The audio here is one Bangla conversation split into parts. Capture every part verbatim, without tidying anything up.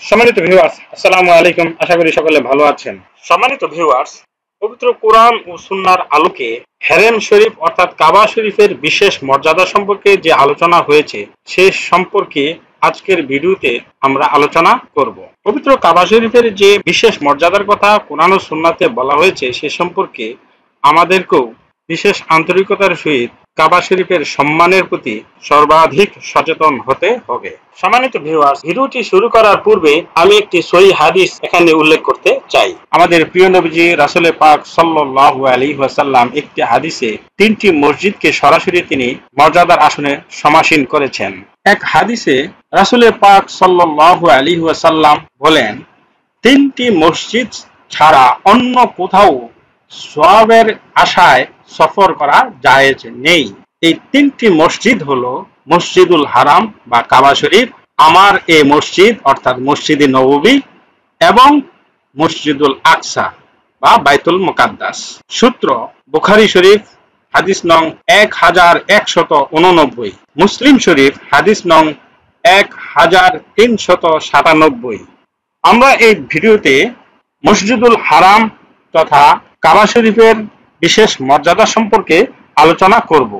সম্মানিত ভিউয়ার্স, আসসালামু আলাইকুম। আশা করি সকলে ভালো আছেন। সম্মানিত ভিউয়ার্স, পবিত্র কোরআন ও সুন্নাহর আলোকে হেরেম শরীফ অর্থাৎ কাবা শরীফের বিশেষ মর্যাদা সম্পর্কে যে আলোচনা হয়েছে সে সম্পর্কে আজকের ভিডিওতে আমরা আলোচনা করব। পবিত্র কাবা শরীফের যে বিশেষ মর্যাদার কথা কোরআন ও সুন্নাহতে বলা হয়েছে সে সম্পর্কে আমাদেরকেও বিশেষ আন্তরিকতার সহিত কাবা শরীফের সম্মানের প্রতি সর্বাধিক সচেতন হতে হবে। সম্মানিত ভিউয়ার্স, ভিডিওটি শুরু করার পূর্বে আমি একটি সহিহ হাদিস এখানে উল্লেখ করতে চাই। আমাদের প্রিয় নবীজি রাসূল পাক সাল্লাল্লাহু আলাইহি ওয়াসাল্লাম একটি হাদিসে তিনটি মসজিদকে সরাসরি তিনি মর্যাদার আসনে সমাসীন করেছেন। এক হাদিসে রাসূল পাক সাল্লাল্লাহু আলাইহি ওয়াসাল্লাম বলেন, তিনটি মসজিদ ছাড়া অন্য কোথাও সওয়াবের আশায় সফর করা জায়েজ নেই। এই তিনটি মসজিদ হলো মসজিদুল হারাম বা কাবা শরীফ, আমার এই মসজিদ অর্থাৎ মসজিদে নববী এবং মসজিদুল আকসা বা বাইতুল মুকাদ্দাস। সূত্র বুখারী শরীফ হাদিস নং এক হাজার একশত উননব্বই, মুসলিম শরীফ হাদিস নং এক হাজার তিনশত সাতানব্বই। আমরা এই ভিডিওতে মসজিদুল হারাম তথা কাবা শরীফের বিশেষ মর্যাদা সম্পর্কে আলোচনা করব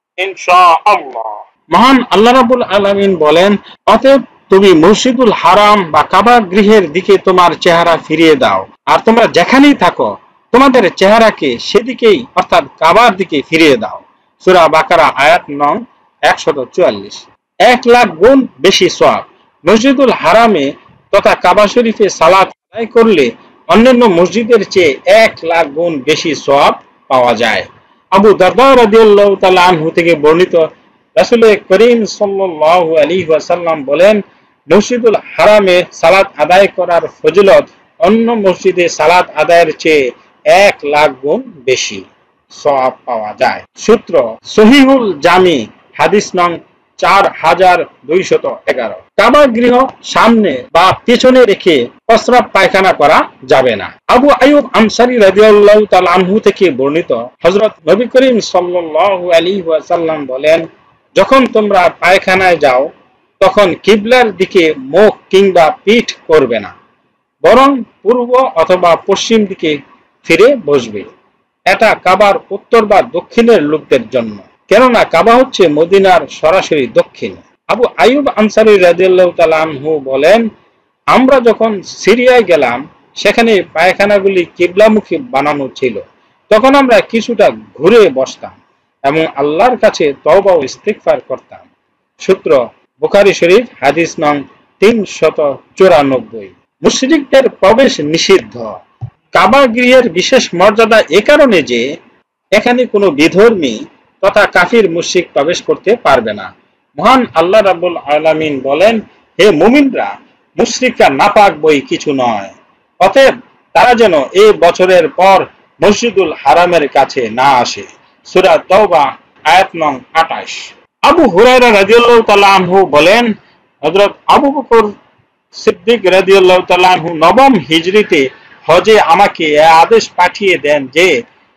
ইনশাআল্লাহ। মহান আল্লাহ রাব্বুল আলামিন বলেন, অতএব তুমি মসজিদুল হারাম বা কাবা গৃহের দিকে তোমার চেহারা ফিরিয়ে দাও, আর তোমরা যেখানেই থাকো তোমাদের চেহারাকে সেদিকেই অর্থাৎ কাবার দিকে ফিরিয়ে দাও। সূরা বাকারা আয়াত নং একশত চুয়াল্লিশ। এক লাখ গুণ বেশি সওয়াব মসজিদুল হারামে তথা কাবা শরীফে সালাত আদায় করলে অন্যান্য মসজিদের চেয়ে এক লাখ গুণ বেশি সওয়াব পাওয়া যায়। আবু দারদা রাদিয়াল্লাহু তাআলা আনহু থেকে বর্ণিত, রাসূল করিম সাল্লাল্লাহু আলাইহি ওয়াসাল্লাম বলেন, মসজিদুল হারামে সালাত আদায় করার ফজিলত অন্য মসজিদে সালাত আদায়ের চেয়ে এক লাখ গুণ বেশি সওয়াব পাওয়া যায়। সূত্র সহিহুল জামি হাদিস নং চার হাজার দুইশত এগারো। কাবা গৃহ সামনে বা পিছনে রেখে প্রস্রাব পায়খানা করা যাবে না। আবু আইয়ুব আনসারী রাদিয়াল্লাহু তাআলা আনহু থেকে বর্ণিত, হযরত নবী করিম সাল্লাল্লাহু আলাইহি ওয়াসাল্লাম বলেন, যখন তোমরা পায়খানায় যাও তখন কিবলার দিকে মুখ কিংবা পিঠ করবে না, বরং পূর্ব অথবা পশ্চিম দিকে ফিরে বসবে। এটা কাবার উত্তর বা দক্ষিণের লোকদের জন্য, কেননা কাবা হচ্ছে মদিনার সরাসরি দক্ষিণ। আবু আইয়ুব আনসারী রাদিয়াল্লাহু তাআলা আনহু বলেন, আমরা যখন সিরিয়ায় গেলাম সেখানে পায়খানাগুলি কিবলামুখী বানানো ছিল, তখন আমরা কিছুটা ঘুরে বসতাম এবং আল্লাহর কাছে তওবা ও ইস্তিগফার করতাম। সূত্র বুখারী শরীফ হাদিস নং তিনশত চুরানব্বই। মুশরিকদের প্রবেশ নিষিদ্ধ। কাবা গৃহের বিশেষ মর্যাদা এ কারণে যে এখানে কোনো বিধর্মী তথা কাফির মুশরিক প্রবেশ করতে পারবে না। মহান আল্লাহ রাব্বুল আলামিন বলেন, হে মুমিনরা, মুশরিকরা নাপাক বই কিছু নয়, অতএব তারা যেন এই বছরের পর মসজিদুল হারামের কাছে না আসে। সূরা তাওবা আয়াত নং আটাশ। আবু হুরায়রা রাদিয়াল্লাহু তাআলা আনহু বলেন, হযরত আবু বকর সিদ্দিক রাদিয়াল্লাহু তাআলা আনহু নবম হিজরিতে হজে আমাকে এই আদেশ পাঠিয়ে দেন যে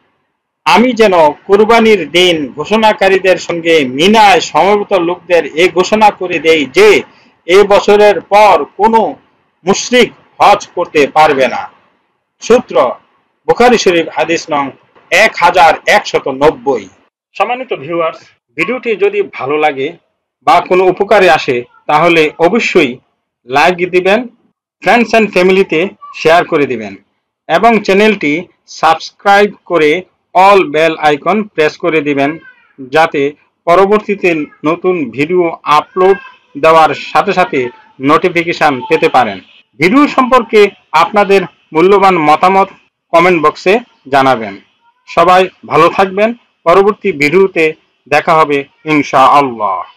আমি যেন কুরবানির দিন ঘোষণাকারীদের সঙ্গে মিনায় সমবেত লোকদের এই ঘোষণা করে দেই যে এই বছরের পর কোনো মুশরিক হজ করতে পারবে না। সূত্র বুখারী শরীফ হাদিস নং এক হাজার একশত নব্বই। সম্মানিত ভিউয়ার্স, ভিডিওটি যদি ভালো লাগে বা কোনো উপকারে আসে তাহলে অবশ্যই লাইক দিবেন, ফ্রেন্ডস এন্ড ফ্যামিলিতে শেয়ার করে দিবেন এবং চ্যানেলটি সাবস্ক্রাইব করে অল বেল আইকন প্রেস করে দিবেন, যাতে পরবর্তীতে নতুন ভিডিও আপলোড দেওয়ার সাথে সাথে নোটিফিকেশন পেতে পারেন। ভিডিও সম্পর্কে আপনাদের মূল্যবান মতামত কমেন্ট বক্সে জানাবেন। সবাই ভালো থাকবেন। পরবর্তী ভিডিওতে দেখা হবে ইনশাআল্লাহ।